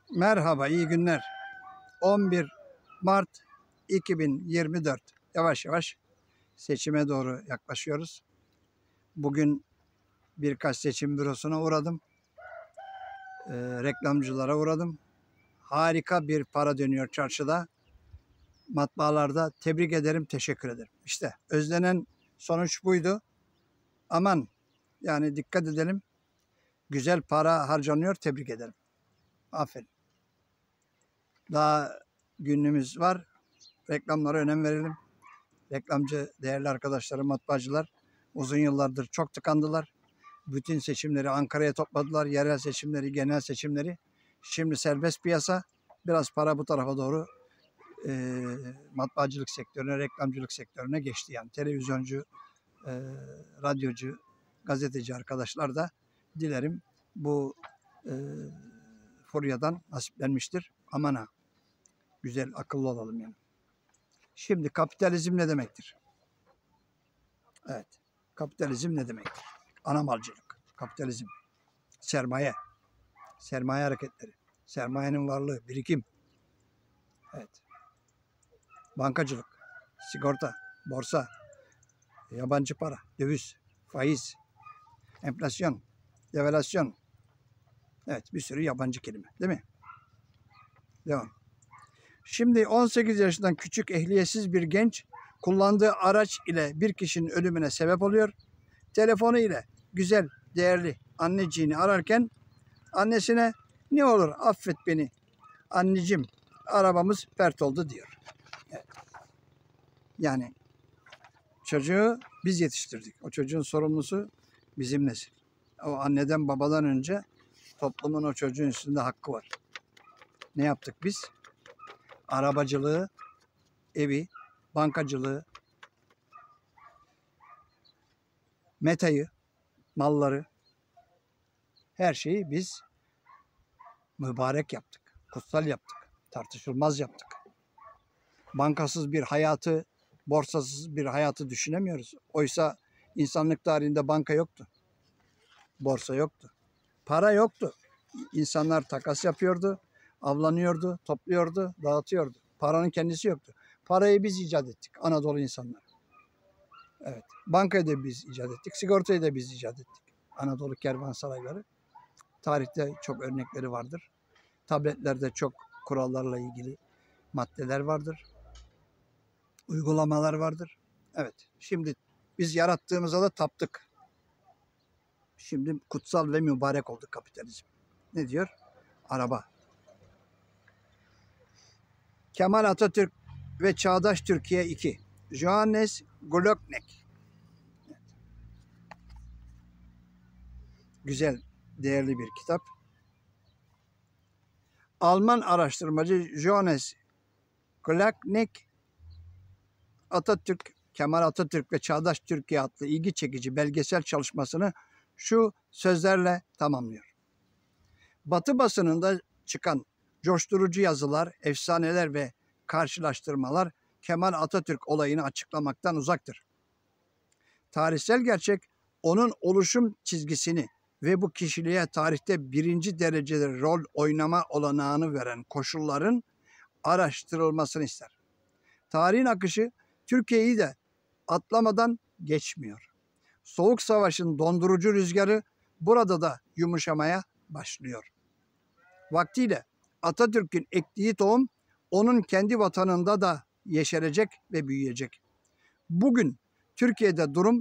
Merhaba, iyi günler. 11 Mart 2024. Yavaş yavaş seçime doğru yaklaşıyoruz. Bugün birkaç seçim bürosuna uğradım. Reklamcılara uğradım. Harika bir para dönüyor çarşıda. Matbaalarda tebrik ederim, teşekkür ederim. İşte özlenen sonuç buydu. Aman yani dikkat edelim. Güzel para harcanıyor, tebrik ederim. Aferin. Daha günümüz var. Reklamlara önem verelim. Reklamcı değerli arkadaşlarım, matbaacılar uzun yıllardır çok tıkandılar. Bütün seçimleri Ankara'ya topladılar. Yerel seçimleri, genel seçimleri. Şimdi serbest piyasa. Biraz para bu tarafa doğru matbaacılık sektörüne, reklamcılık sektörüne geçti. Yani televizyoncu, radyocu, gazeteci arkadaşlar da dilerim bu furyadan nasiplenmiştir. Aman ha, güzel, akıllı olalım yani. Şimdi kapitalizm ne demektir? Evet. Kapitalizm ne demektir? Anamalcılık, kapitalizm, sermaye, sermaye hareketleri, sermayenin varlığı, birikim, evet. Bankacılık, sigorta, borsa, yabancı para, döviz, faiz, enflasyon, devalüasyon. Evet, bir sürü yabancı kelime, değil mi? Devam. Şimdi 18 yaşından küçük ehliyetsiz bir genç kullandığı araç ile bir kişinin ölümüne sebep oluyor. Telefonu ile güzel, değerli anneciğini ararken annesine ne olur affet beni anneciğim, arabamız pert oldu diyor. Evet. Yani çocuğu biz yetiştirdik. O çocuğun sorumlusu bizim nesil. O anneden babadan önce toplumun o çocuğun üstünde hakkı var. Ne yaptık biz? Arabacılığı, evi, bankacılığı, metayı, malları, her şeyi biz mübarek yaptık. Kutsal yaptık. Tartışılmaz yaptık. Bankasız bir hayatı, borsasız bir hayatı düşünemiyoruz. Oysa insanlık tarihinde banka yoktu. Borsa yoktu. Para yoktu. İnsanlar takas yapıyordu, avlanıyordu, topluyordu, dağıtıyordu. Paranın kendisi yoktu. Parayı biz icat ettik, Anadolu insanları. Evet. Bankayı da biz icat ettik, sigortayı da biz icat ettik. Anadolu kervansarayları. Tarihte çok örnekleri vardır. Tabletlerde çok kurallarla ilgili maddeler vardır. Uygulamalar vardır. Evet. Şimdi biz yarattığımıza da taptık. Şimdi kutsal ve mübarek oldu kapitalizm. Ne diyor? Araba. Kemal Atatürk ve Çağdaş Türkiye 2. Johannes Glockner. Güzel, değerli bir kitap. Alman araştırmacı Johannes Glockner, Kemal Atatürk ve Çağdaş Türkiye adlı ilgi çekici belgesel çalışmasını şu sözlerle tamamlıyor. Batı basınında çıkan coşturucu yazılar, efsaneler ve karşılaştırmalar Kemal Atatürk olayını açıklamaktan uzaktır. Tarihsel gerçek onun oluşum çizgisini ve bu kişiliğe tarihte birinci derecede rol oynama olanağını veren koşulların araştırılmasını ister. Tarihin akışı Türkiye'yi de atlamadan geçmiyor. Soğuk Savaş'ın dondurucu rüzgarı burada da yumuşamaya başlıyor. Vaktiyle Atatürk'ün ektiği tohum onun kendi vatanında da yeşerecek ve büyüyecek. Bugün Türkiye'de durum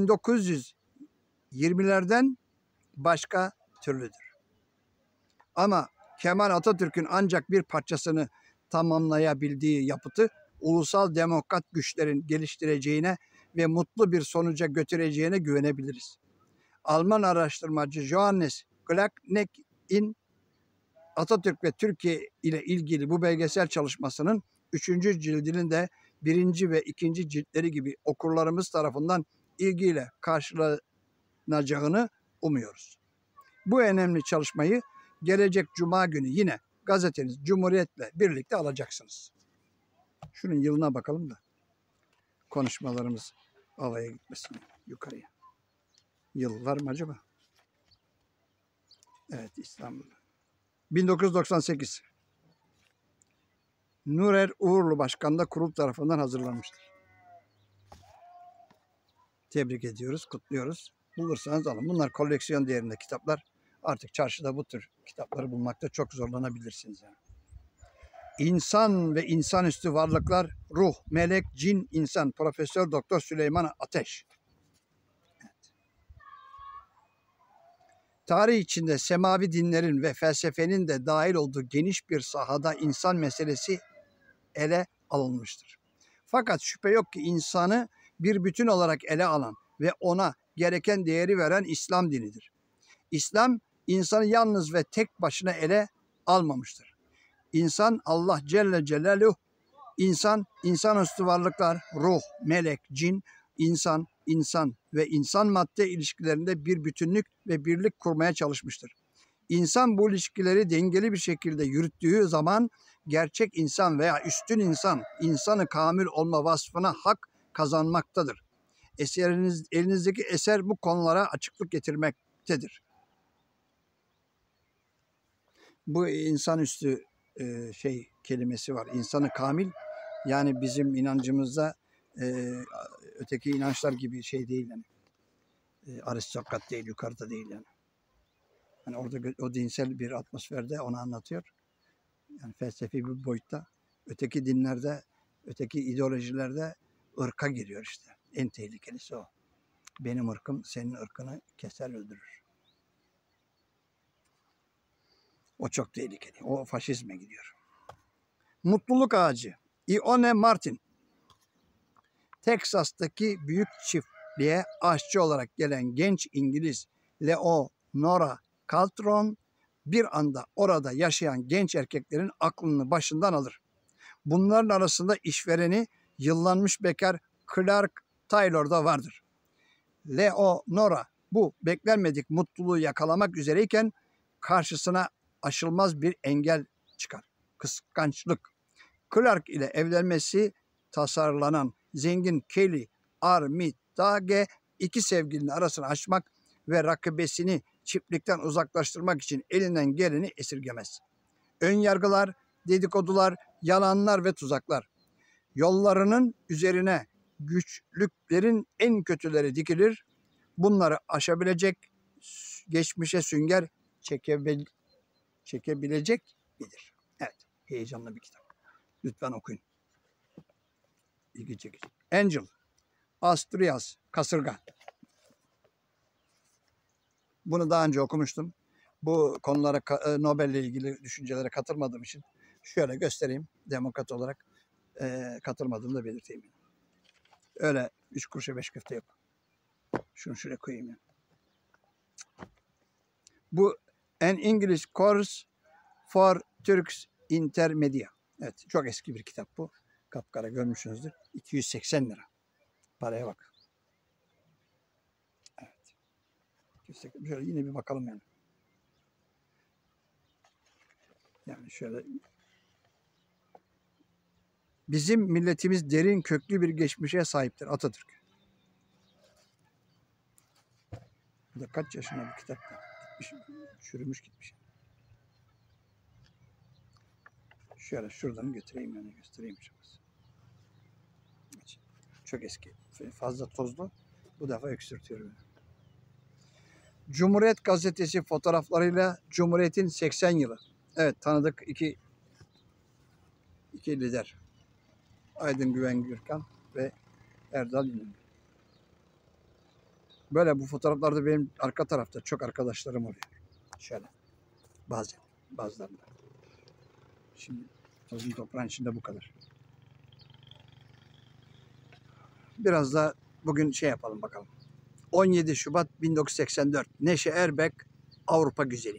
1920'lerden başka türlüdür. Ama Kemal Atatürk'ün ancak bir parçasını tamamlayabildiği yapıtı ulusal demokrat güçlerin geliştireceğine ve mutlu bir sonuca götüreceğine güvenebiliriz. Alman araştırmacı Johannes Glockner'in Atatürk ve Türkiye ile ilgili bu belgesel çalışmasının 3. cildinin de 1. ve 2. ciltleri gibi okurlarımız tarafından ilgiyle karşılanacağını umuyoruz. Bu önemli çalışmayı gelecek Cuma günü yine gazeteniz Cumhuriyet'le birlikte alacaksınız. Şunun yılına bakalım da konuşmalarımız alaya gitmesin yukarıya. Yıl var mı acaba? Evet, İstanbul. 1998. Nurer Uğurlu Başkan'da kurul tarafından hazırlanmıştır. Tebrik ediyoruz, kutluyoruz. Bulursanız alın. Bunlar koleksiyon değerinde kitaplar. Artık çarşıda bu tür kitapları bulmakta çok zorlanabilirsiniz. Yani. İnsan ve insanüstü varlıklar, ruh, melek, cin, insan. Profesör Doktor Süleyman Ateş. Evet. Tarih içinde semavi dinlerin ve felsefenin de dahil olduğu geniş bir sahada insan meselesi ele alınmıştır. Fakat şüphe yok ki insanı bir bütün olarak ele alan ve ona gereken değeri veren İslam dinidir. İslam insanı yalnız ve tek başına ele almamıştır. İnsan Allah Celle Celaluhu, insan, insanüstü varlıklar, ruh, melek, cin, insan ve insan madde ilişkilerinde bir bütünlük ve birlik kurmaya çalışmıştır. İnsan bu ilişkileri dengeli bir şekilde yürüttüğü zaman gerçek insan veya üstün insan, insanı kamil olma vasfına hak kazanmaktadır. Elinizdeki eser bu konulara açıklık getirmektedir. Bu insanüstü kelimesi var. İnsanı kamil, yani bizim inancımızda öteki inançlar gibi şey değil yani. Aristokrat değil, yukarıda değil yani. Yani orada o dinsel bir atmosferde onu anlatıyor. Yani felsefi bir boyutta. Öteki dinlerde, öteki ideolojilerde ırka giriyor işte. En tehlikelisi o. Benim ırkım senin ırkını keser öldürür. O çok tehlikeli. O faşizme gidiyor. Mutluluk ağacı. Ione Martin. Teksas'taki büyük çiftliğe aşçı olarak gelen genç İngiliz Leonora Caltron bir anda orada yaşayan genç erkeklerin aklını başından alır. Bunların arasında işvereni yıllanmış bekar Clark Taylor da vardır. Leonora bu beklenmedik mutluluğu yakalamak üzereyken karşısına aşılmaz bir engel çıkar. Kıskançlık. Clark ile evlenmesi tasarlanan zengin Kelly Armitage iki sevgilinin arasını açmak ve rakibesini çiftlikten uzaklaştırmak için elinden geleni esirgemez. Ön yargılar, dedikodular, yalanlar ve tuzaklar. Yollarının üzerine güçlüklerin en kötüleri dikilir. Bunları aşabilecek, geçmişe sünger çekebilecek midir? Evet, heyecanlı bir kitap. Lütfen okuyun. İlgi çekici. Angel, Asturias, kasırga. Bunu daha önce okumuştum. Bu konulara Nobel'le ilgili düşüncelere katılmadığım için şöyle göstereyim. Demokrat olarak katılmadığımı da belirteyim. Öyle 3 kuruşa 5 köfte yok. Şunu şuraya koyayım ya. Bu An English Course for Turks Intermedia. Evet, çok eski bir kitap bu. Kapkara görmüşsünüzdür. 280 lira. Paraya bak. Evet. 280. Şöyle yine bir bakalım yani. Yani şöyle. Bizim milletimiz derin köklü bir geçmişe sahiptir. Atatürk. Bu da kaç yaşında bir kitap da. Gitmiş, çürümüş gitmiş. Şöyle şuradan götüreyim yani göstereyim. Çok eski. Fazla tozlu. Bu defa öksürtüyorum. Cumhuriyet Gazetesi fotoğraflarıyla Cumhuriyet'in 80 yılı. Evet, tanıdık iki lider. Aydın Güven Gürkan ve Erdal İnönü. Böyle bu fotoğraflarda benim arka tarafta çok arkadaşlarım oluyor. Şöyle. Bazılarında. Şimdi tozun toprağın içinde bu kadar. Biraz da bugün şey yapalım bakalım. 17 Şubat 1984. Neşe Erbek, Avrupa Güzeli.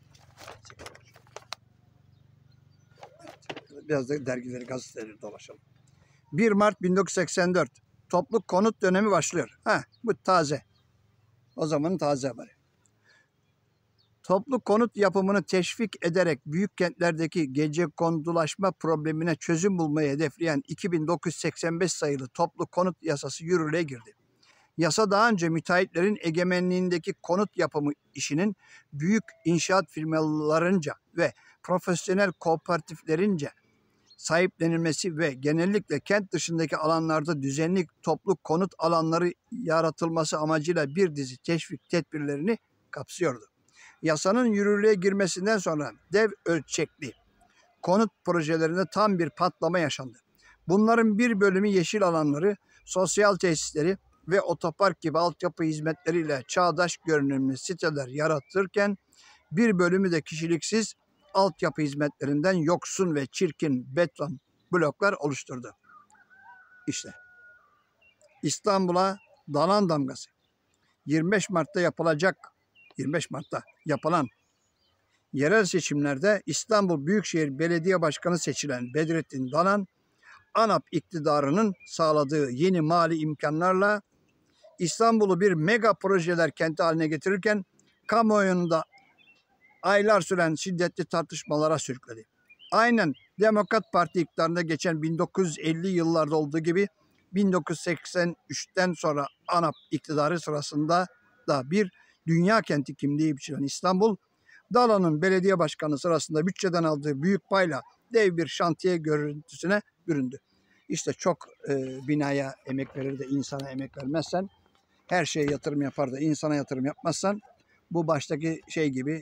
Biraz da dergileri, gazeteleri dolaşalım. 1 Mart 1984. Toplu konut dönemi başlıyor. Bu taze. O zamanın taze haberi. Toplu konut yapımını teşvik ederek büyük kentlerdeki gecekondulaşma problemine çözüm bulmayı hedefleyen 2985 sayılı toplu konut yasası yürürlüğe girdi. Yasa daha önce müteahhitlerin egemenliğindeki konut yapımı işinin büyük inşaat firmalarınca ve profesyonel kooperatiflerince sahiplenilmesi ve genellikle kent dışındaki alanlarda düzenli toplu konut alanları yaratılması amacıyla bir dizi teşvik tedbirlerini kapsıyordu. Yasanın yürürlüğe girmesinden sonra dev ölçekli konut projelerinde tam bir patlama yaşandı. Bunların bir bölümü yeşil alanları, sosyal tesisleri ve otopark gibi altyapı hizmetleriyle çağdaş görünümlü siteler yaratırken bir bölümü de kişiliksiz altyapı hizmetlerinden yoksun ve çirkin beton bloklar oluşturdu. İşte İstanbul'a dalan damgası. 25 Mart'ta yapılan yerel seçimlerde İstanbul Büyükşehir Belediye Başkanı seçilen Bedrettin Dalan, ANAP iktidarının sağladığı yeni mali imkanlarla İstanbul'u bir mega projeler kenti haline getirirken kamuoyunda aylar süren şiddetli tartışmalara sürükledi. Aynen Demokrat Parti iktidarında geçen 1950 yıllarda olduğu gibi 1983'ten sonra ANAP iktidarı sırasında da bir dünya kenti kimliği biçilen İstanbul, Dalan'ın belediye başkanı sırasında bütçeden aldığı büyük payla dev bir şantiye görüntüsüne büründü. İşte çok binaya emek verir de insana emek vermezsen, her şeye yatırım yapar da insana yatırım yapmazsan bu baştaki şey gibi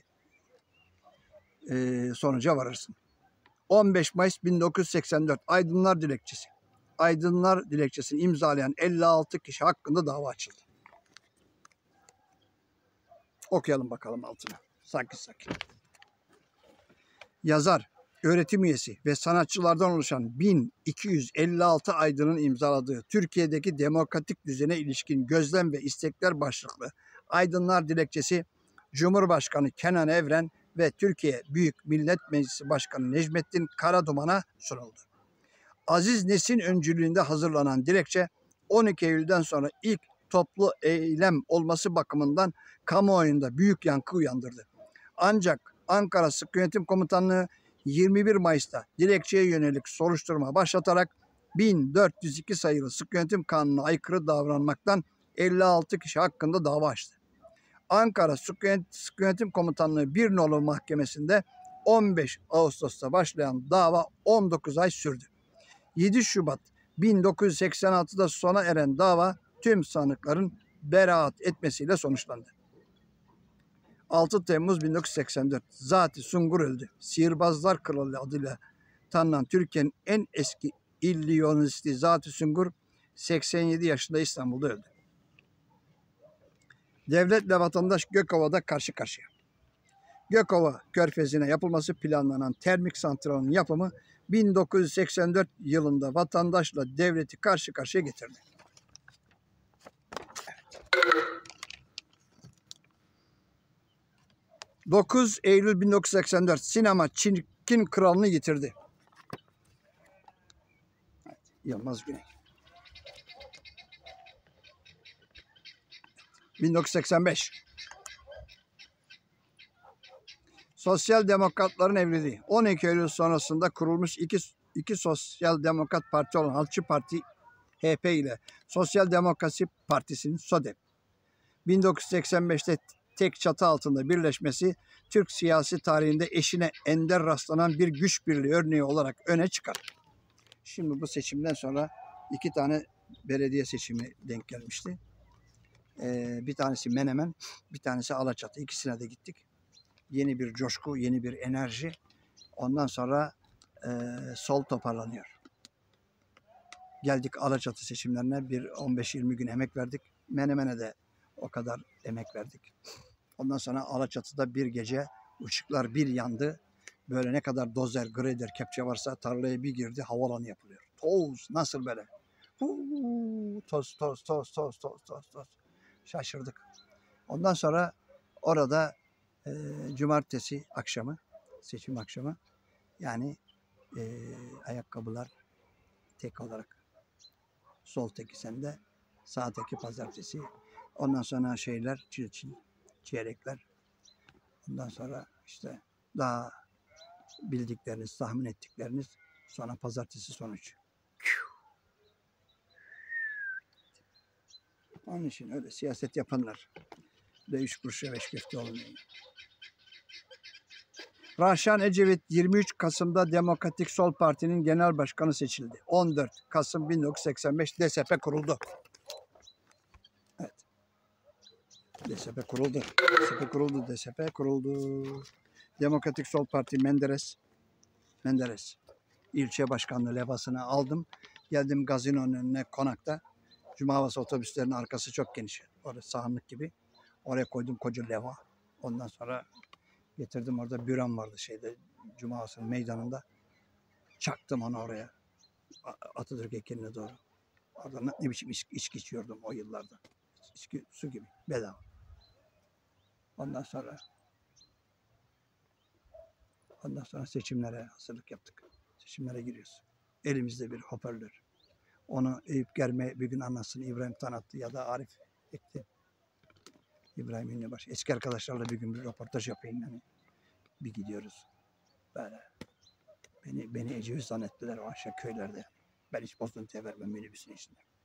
sonuca varırsın. 15 Mayıs 1984 Aydınlar Dilekçesi. Aydınlar Dilekçesi'ni imzalayan 56 kişi hakkında dava açıldı. Okuyalım bakalım altına. Sakin sakin. Yazar, öğretim üyesi ve sanatçılardan oluşan 1256 aydının imzaladığı Türkiye'deki demokratik düzene ilişkin gözlem ve istekler başlıklı Aydınlar Dilekçesi, Cumhurbaşkanı Kenan Evren ve Türkiye Büyük Millet Meclisi Başkanı Necmettin Karaduman'a sunuldu. Aziz Nesin öncülüğünde hazırlanan dilekçe 12 Eylül'den sonra ilk toplu eylem olması bakımından kamuoyunda büyük yankı uyandırdı. Ancak Ankara Sık Yönetim Komutanlığı 21 Mayıs'ta dilekçeye yönelik soruşturma başlatarak 1402 sayılı Sık Yönetim Kanunu'na aykırı davranmaktan 56 kişi hakkında dava açtı. Ankara Sık Yönetim Komutanlığı 1 Nolu Mahkemesi'nde 15 Ağustos'ta başlayan dava 19 ay sürdü. 7 Şubat 1986'da sona eren dava tüm sanıkların beraat etmesiyle sonuçlandı. 6 Temmuz 1984 Zati Sungur öldü. Sihirbazlar Kralı adıyla tanınan Türkiye'nin en eski illüzyonisti Zati Sungur 87 yaşında İstanbul'da öldü. Devletle vatandaş Gökova'da karşı karşıya. Gökova Körfezi'ne yapılması planlanan termik santralın yapımı 1984 yılında vatandaşla devleti karşı karşıya getirdi. 9 Eylül 1984 sinema Çirkin Kralını yitirdi. Yılmaz Güney. 1985 Sosyal Demokratların evliliği. 12 Eylül sonrasında kurulmuş iki Sosyal Demokrat Parti olan Halkçı Parti HP ile Sosyal Demokrasi Partisi'nin SODEP. 1985'te tek çatı altında birleşmesi Türk siyasi tarihinde eşine ender rastlanan bir güç birliği örneği olarak öne çıkar. Şimdi bu seçimden sonra 2 tane belediye seçimi denk gelmişti. Bir tanesi Menemen, bir tanesi Alaçatı. İkisine de gittik. Yeni bir coşku, yeni bir enerji. Ondan sonra sol toparlanıyor. Geldik Alaçatı seçimlerine bir 15-20 gün emek verdik. Menemen'e de o kadar emek verdik. Ondan sonra Alaçatı'da bir gece ışıklar bir yandı. Böyle ne kadar dozer, grader, kepçe varsa tarlaya bir girdi, havalanı yapılıyor. Toz nasıl böyle? Toz. Şaşırdık. Ondan sonra orada cumartesi akşamı, seçim akşamı yani ayakkabılar tek olarak sol teki sende, sağ teki pazartesi. Ondan sonra şeyler çil çeyrekler. Ondan sonra işte daha bildikleriniz, tahmin ettikleriniz, sonra pazartesi sonuç. Onun için öyle siyaset yapanlar de 3 kuruşa 5 köfte olmuyor. Rahşan Ecevit 23 Kasım'da Demokratik Sol Parti'nin genel başkanı seçildi. 14 Kasım 1985 DSP kuruldu. Evet. DSP kuruldu. DSP kuruldu. DSP kuruldu. Demokratik Sol Parti Menderes ilçe başkanlığı levhasını aldım. Geldim gazinonun önüne konakta. Cuma havası otobüslerin arkası çok geniş. Orası sahanlık gibi. Oraya koydum koca levha. Ondan sonra getirdim, orada bürom vardı Cuma havasının meydanında. Çaktım onu oraya. Atatürk heykeline doğru. Orada ne biçim içki içiyordum o yıllarda. İçki su gibi bedava. Ondan sonra seçimlere hazırlık yaptık. Seçimlere giriyoruz. Elimizde bir hoparlör. Onu Eyüp Germe bir gün anlatsın, İbrahim tanıttı ya da Arif ekti. İbrahim Ünlübaşı. Eski arkadaşlarla bir gün bir röportaj yapayım yani. Bir gidiyoruz. Böyle. Beni Ecevit zannettiler o aşağı köylerde. Ben hiç bozuntuya vermem minibüsün içinde.